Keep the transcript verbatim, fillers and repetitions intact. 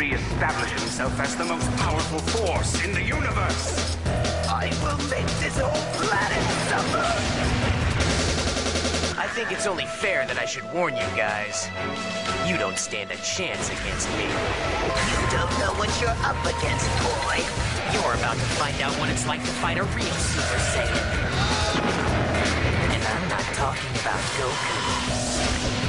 re-establish himself as the most powerful force in the universe. I will make this whole planet suffer! I think it's only fair that I should warn you guys. You don't stand a chance against me. You don't know what you're up against, boy. You're about to find out what it's like to fight a real Super Saiyan. And I'm not talking about Goku.